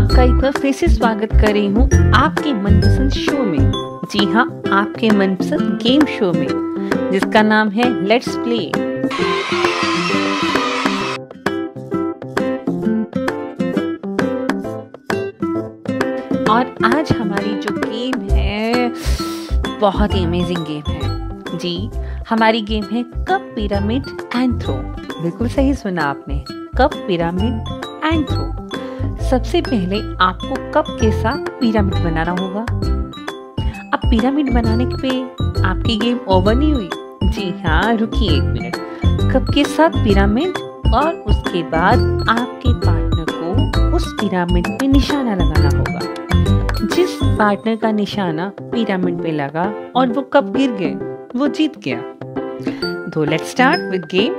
आपका एक बार फिर से स्वागत कर रही हूँ आपके मनपसंद शो में। जी हाँ, आपके मनपसंद गेम शो में, जिसका नाम है लेट्स प्ले। और आज हमारी जो गेम है बहुत ही अमेजिंग गेम है जी। हमारी गेम है कप, पिरामिड एंड थ्रो। बिल्कुल सही सुना आपने, कप, पिरामिड एंड थ्रो। सबसे पहले आपको कप के साथ पिरामिड बनाना होगा। अब पिरामिड बनाने पे आपकी गेम ओवर नहीं हुई। जी हाँ, रुकिए एक मिनट। कप के साथ पिरामिड और उसके बाद आपके पार्टनर को उस पिरामिड पे निशाना लगाना होगा। जिस पार्टनर का निशाना पिरामिड पे लगा और वो कप गिर गए, वो जीत गया। तो let's start with game.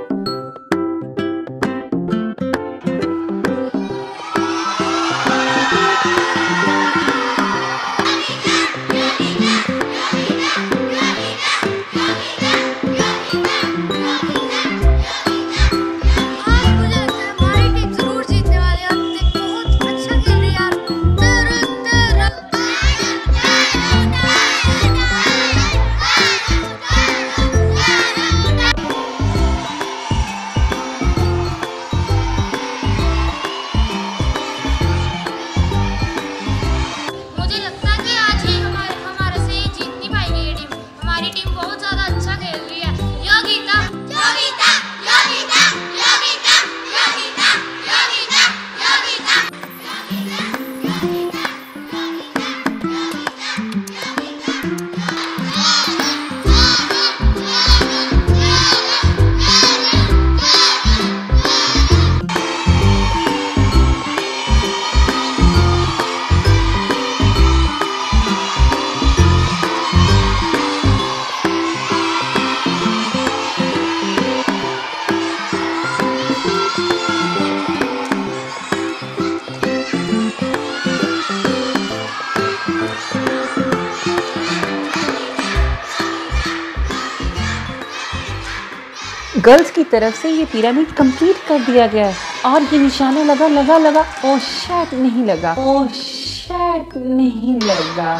Girls की तरफ से ये पिरामिड कंप्लीट कर दिया गया है और ये निशाना लगा। ओ शैट नहीं लगा, ओ शैट नहीं लगा।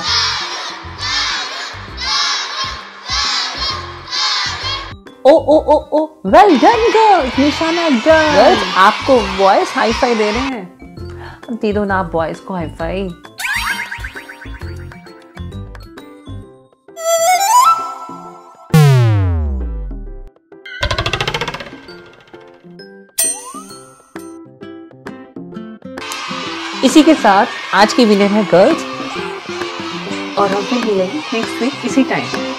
ओ वेल डन गर्ल्स, निशाना डन। गर्ल्स आपको बॉयज हाई फाई दे रहे हैं। दे दो ना आप बॉयज को हाई फाई। इसी के साथ आज की विनर है गर्ल्स और हम फिर मिलेंगे नेक्स्ट वीक इसी टाइम।